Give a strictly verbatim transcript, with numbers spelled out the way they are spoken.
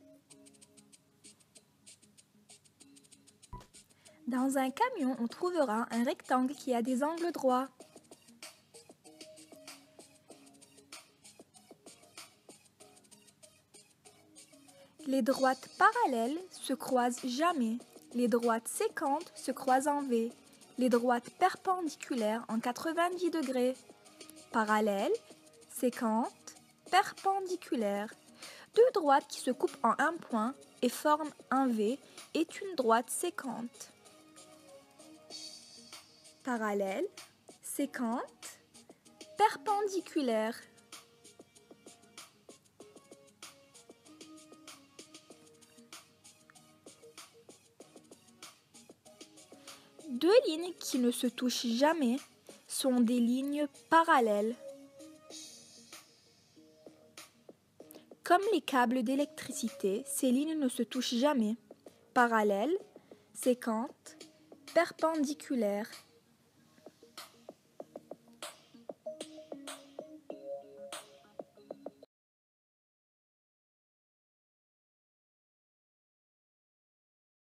Dans un camion, on trouvera un rectangle qui a des angles droits. Les droites parallèles se croisent jamais. Les droites sécantes se croisent en V. Les droites perpendiculaires en quatre-vingt-dix degrés. Parallèles, sécantes, perpendiculaires. Deux droites qui se coupent en un point et forment un V est une droite sécante. Parallèle, sécante, perpendiculaire. Deux lignes qui ne se touchent jamais sont des lignes parallèles. Comme les câbles d'électricité, ces lignes ne se touchent jamais. Parallèles, sécantes, perpendiculaires.